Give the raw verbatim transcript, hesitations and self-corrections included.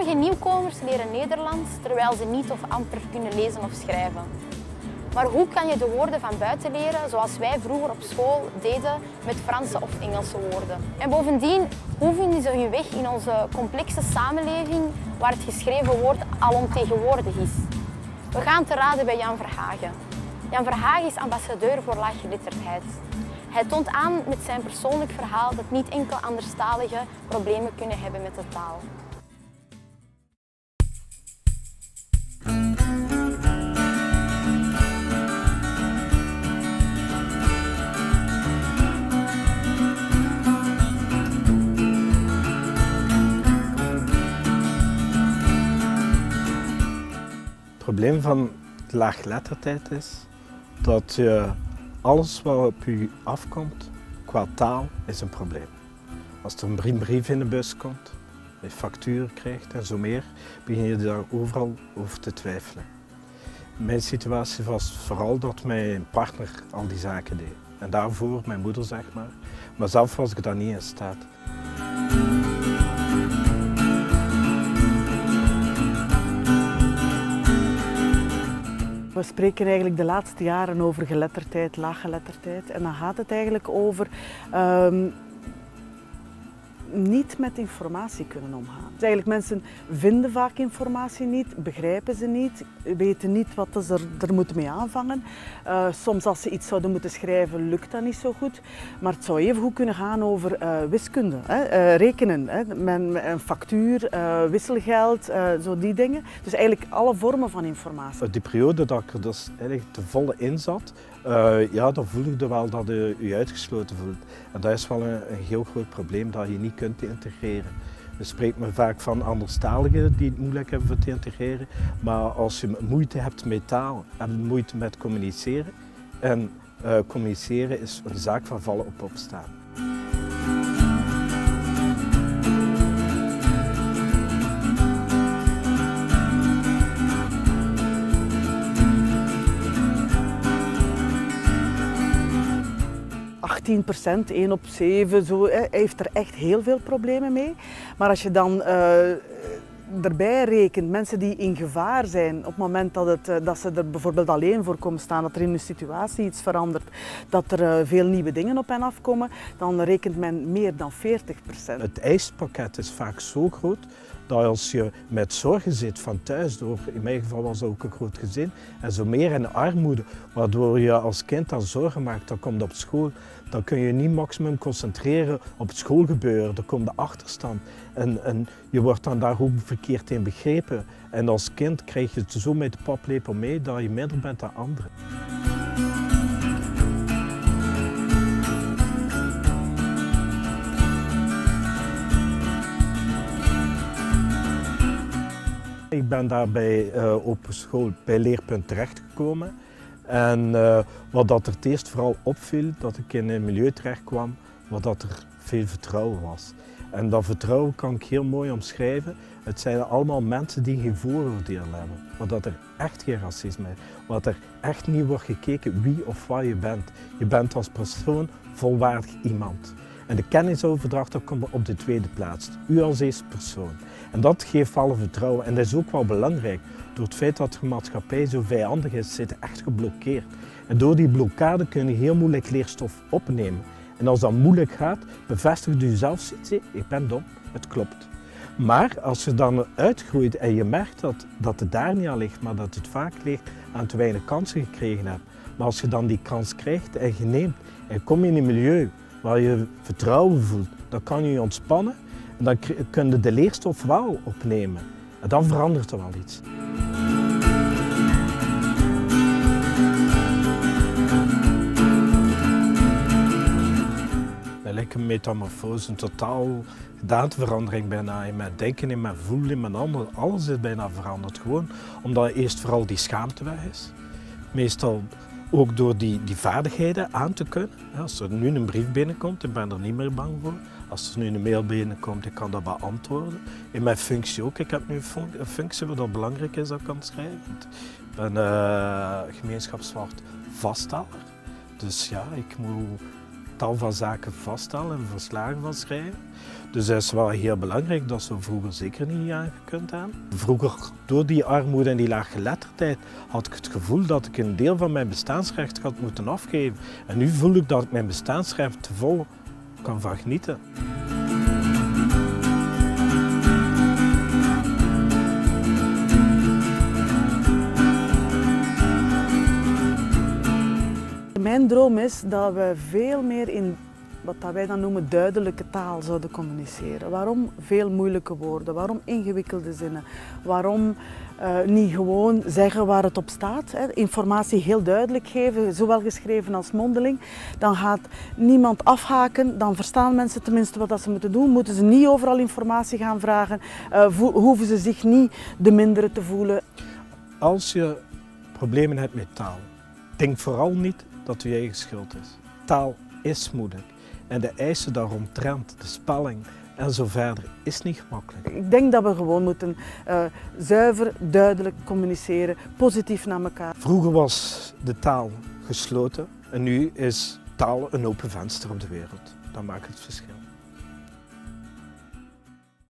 Sommige nieuwkomers leren Nederlands terwijl ze niet of amper kunnen lezen of schrijven. Maar hoe kan je de woorden van buiten leren zoals wij vroeger op school deden met Franse of Engelse woorden? En bovendien, hoe vinden ze hun weg in onze complexe samenleving waar het geschreven woord alomtegenwoordig is? We gaan te raden bij Jan Verhagen. Jan Verhagen is ambassadeur voor laaggeletterdheid. Hij toont aan met zijn persoonlijk verhaal dat niet enkel anderstaligen problemen kunnen hebben met de taal. Het probleem van de laaggeletterdheid is dat je alles wat op je afkomt qua taal is een probleem. Als er een brief in de bus komt, je factuur krijgt en zo meer, begin je daar overal over te twijfelen. Mijn situatie was vooral dat mijn partner al die zaken deed. En daarvoor mijn moeder, zeg maar. Maar zelf was ik daar niet in staat. We spreken eigenlijk de laatste jaren over geletterdheid, laaggeletterdheid. En dan gaat het eigenlijk over um, niet met informatie kunnen omgaan. Dus eigenlijk mensen vinden vaak informatie niet, begrijpen ze niet, weten niet wat ze er, er moeten mee aanvangen. Uh, soms als ze iets zouden moeten schrijven, lukt dat niet zo goed. Maar het zou even goed kunnen gaan over uh, wiskunde, hè, uh, rekenen, hè, met, met een factuur, uh, wisselgeld, uh, zo die dingen. Dus eigenlijk alle vormen van informatie. Die periode dat ik er dus eigenlijk te volle in zat, uh, ja, dan voel je wel dat je je uitgesloten voelt. En dat is wel een, een heel groot probleem dat je niet kunt integreren. Je spreekt me vaak van anderstaligen die het moeilijk hebben voor te integreren. Maar als je moeite hebt met taal, heb je moeite met communiceren. En uh, communiceren is een zaak van vallen op opstaan. tien procent, één op zeven, zo, hij heeft er echt heel veel problemen mee. Maar als je dan uh, erbij rekent, mensen die in gevaar zijn op het moment dat, het, uh, dat ze er bijvoorbeeld alleen voor komen staan, dat er in hun situatie iets verandert, dat er uh, veel nieuwe dingen op hen afkomen, dan rekent men meer dan veertig procent. Het eispakket is vaak zo groot dat als je met zorgen zit van thuis, door, in mijn geval was het ook een groot gezin, en zo meer in armoede, waardoor je als kind dan zorgen maakt, dan komt op school, dan kun je niet maximum concentreren op het schoolgebeuren, dan komt de achterstand. En, en je wordt dan daar ook verkeerd in begrepen. En als kind krijg je het zo met de paplepel mee dat je minder bent dan anderen. Ik ben daar bij uh, open school bij Leerpunt terechtgekomen. En uh, wat dat er het eerst vooral opviel, dat ik in een milieu terecht kwam waar dat er veel vertrouwen was. En dat vertrouwen kan ik heel mooi omschrijven. Het zijn allemaal mensen die geen vooroordelen hebben. Waar dat er echt geen racisme is. Waar er echt niet wordt gekeken wie of wat je bent. Je bent als persoon volwaardig iemand. En de kennisoverdracht dat komt op de tweede plaats. U als eerste persoon. En dat geeft alle vertrouwen. En dat is ook wel belangrijk. Door het feit dat de maatschappij zo vijandig is, zit echt geblokkeerd. En door die blokkade kun je heel moeilijk leerstof opnemen. En als dat moeilijk gaat, bevestigt je zelf zoiets, ik ben dom, het klopt. Maar als je dan uitgroeit en je merkt dat, dat het daar niet aan ligt, maar dat het vaak ligt aan te weinig kansen gekregen hebt. Maar als je dan die kans krijgt en je neemt en kom je in een milieu waar je vertrouwen voelt, dan kan je je ontspannen en dan kun je de leerstof wel opnemen. En dan verandert er wel iets. Lijkt een metamorfose, een totaal gedaanteverandering bijna in mijn denken, in mijn voelen, in mijn handen. Alles is bijna veranderd. Gewoon omdat eerst vooral die schaamte weg is. Meestal ook door die, die vaardigheden aan te kunnen. Als er nu een brief binnenkomt, ik ben er niet meer bang voor. Als er nu een mail binnenkomt, ik kan dat beantwoorden. In mijn functie ook. Ik heb nu een functie waar dat belangrijk is dat ik kan schrijven. Ik ben uh, gemeenschapswacht vaststeller. Dus ja, ik moet tal van zaken vaststellen en verslagen van schrijven. Dus dat is wel heel belangrijk, dat ze vroeger zeker niet aangekund hebben. Vroeger, door die armoede en die laaggeletterdheid, had ik het gevoel dat ik een deel van mijn bestaansrecht had moeten afgeven. En nu voel ik dat ik mijn bestaansrecht te vol kan van genieten. Mijn droom is dat we veel meer in wat wij dan noemen duidelijke taal zouden communiceren. Waarom veel moeilijke woorden? Waarom ingewikkelde zinnen? Waarom uh, niet gewoon zeggen waar het op staat? Hè? Informatie heel duidelijk geven, zowel geschreven als mondeling. Dan gaat niemand afhaken, dan verstaan mensen tenminste wat dat ze moeten doen. Moeten ze niet overal informatie gaan vragen, uh, hoeven ze zich niet de mindere te voelen. Als je problemen hebt met taal, denk vooral niet dat het je eigen schuld is. Taal is moeilijk en de eisen daaromtrent, de spelling en zo verder, is niet gemakkelijk. Ik denk dat we gewoon moeten uh, zuiver, duidelijk communiceren, positief naar elkaar. Vroeger was de taal gesloten en nu is taal een open venster op de wereld. Dat maakt het verschil.